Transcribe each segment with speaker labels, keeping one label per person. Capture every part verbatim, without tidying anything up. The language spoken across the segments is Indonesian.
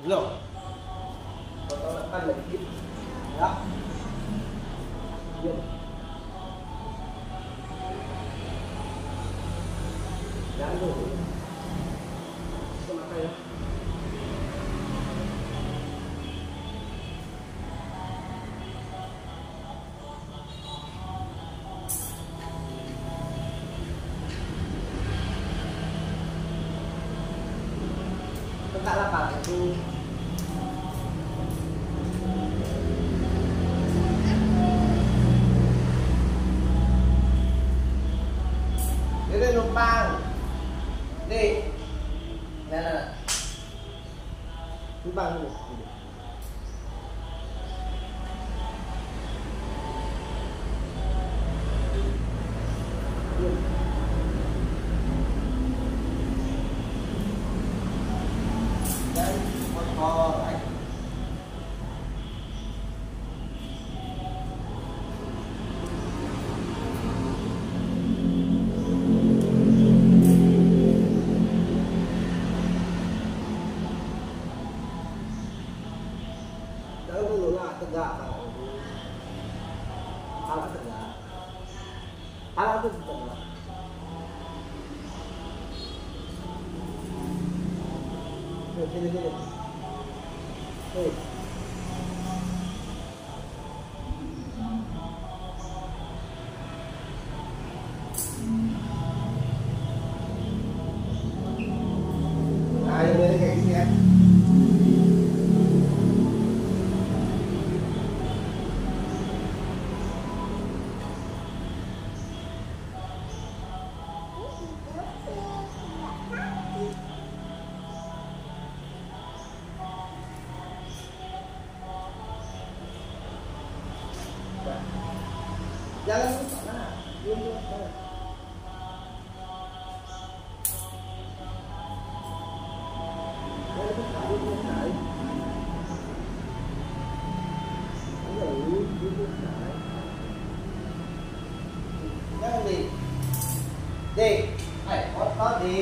Speaker 1: Belum. Potong depan lagi. Ya. Diam. Jangan dulu. Semata ya. Tegak lapar itu. Ini numpang. Nih. Nah, nah, nah. Numpang dulu. Dan motor. Jangan dulu lah, tegak kalau dulu. Kalau tegak. Kalau itu tegak. Sini sini. Hei. Nah, ini kayak gini ya. Jangan lupa, nah, diam dulu, nah. Jangan lupa, diam dulu, nah. Jangan lupa, diam dulu, nah. Jangan di, di, ayo, kotor di.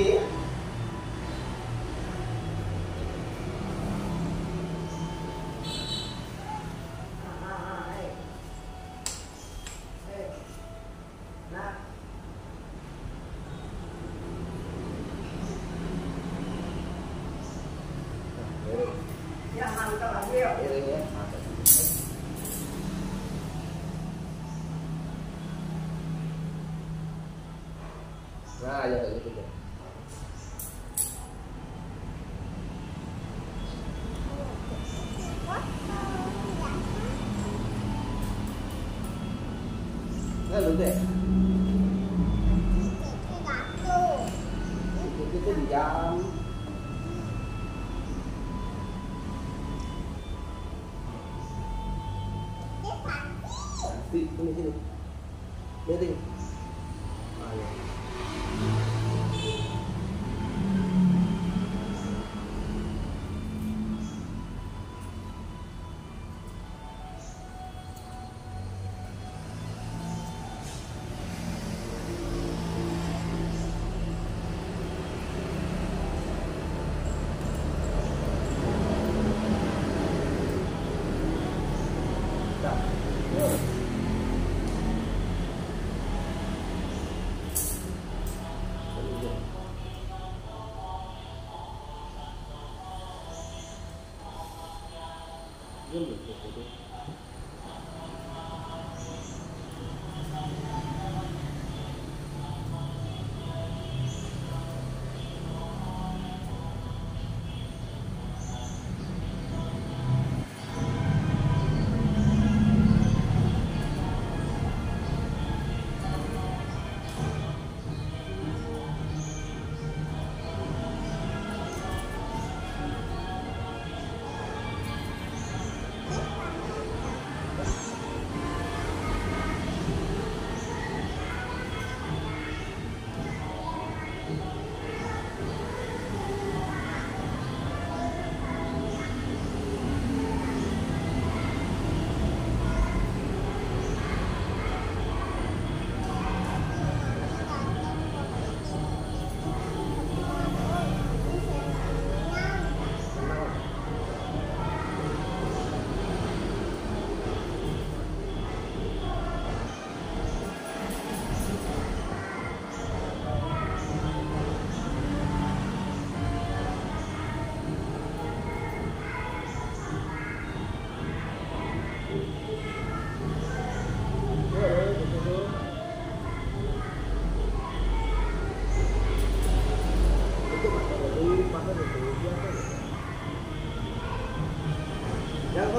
Speaker 1: Ya, mantap lagi ya. Iya, mantap. Nah, ya kayak gitu deh. Nah, lu deh. Itu diam. Sini sini. Lihat. Ah, ya. Dah. Yuk. Diam dulu.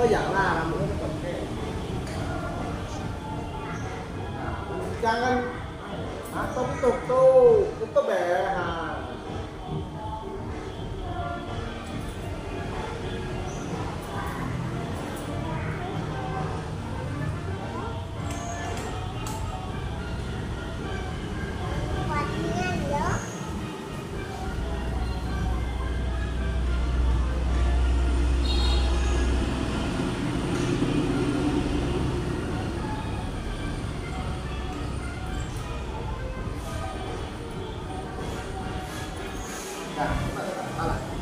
Speaker 1: goyanglah rambutnya tetap kayak. Nah, jangan atau tutup tuh, tutup ya. Nah. Nah, kita kepala.